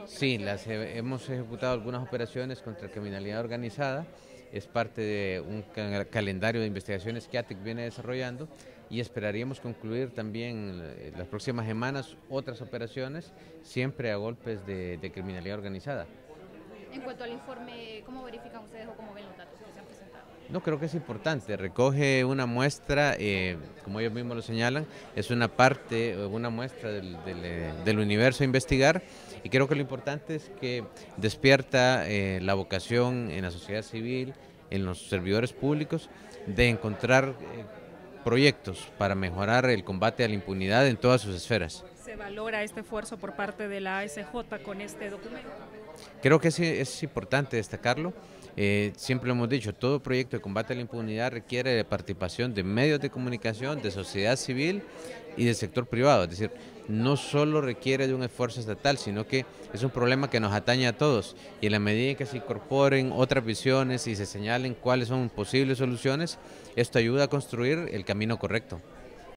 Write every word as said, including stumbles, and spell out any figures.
Sí, las he- hemos ejecutado algunas operaciones contra criminalidad organizada, es parte de un ca- calendario de investigaciones que A T I C viene desarrollando y esperaríamos concluir también eh, las próximas semanas otras operaciones, siempre a golpes de, de criminalidad organizada. En cuanto al informe, ¿cómo verifican ustedes o cómo ven los datos que se han presentado? No, creo que es importante, recoge una muestra, eh, como ellos mismos lo señalan, es una parte, eh, una muestra del, del, eh, del universo a investigar y creo que lo importante es que despierta eh, la vocación en la sociedad civil, en los servidores públicos, de encontrar eh, proyectos para mejorar el combate a la impunidad en todas sus esferas. ¿Se valora este esfuerzo por parte de la A S J con este documento? Creo que es, es importante destacarlo. Eh, siempre lo hemos dicho, todo proyecto de combate a la impunidad requiere de participación de medios de comunicación, de sociedad civil y del sector privado. Es decir, no solo requiere de un esfuerzo estatal, sino que es un problema que nos atañe a todos. Y en la medida en que se incorporen otras visiones y se señalen cuáles son posibles soluciones, esto ayuda a construir el camino correcto.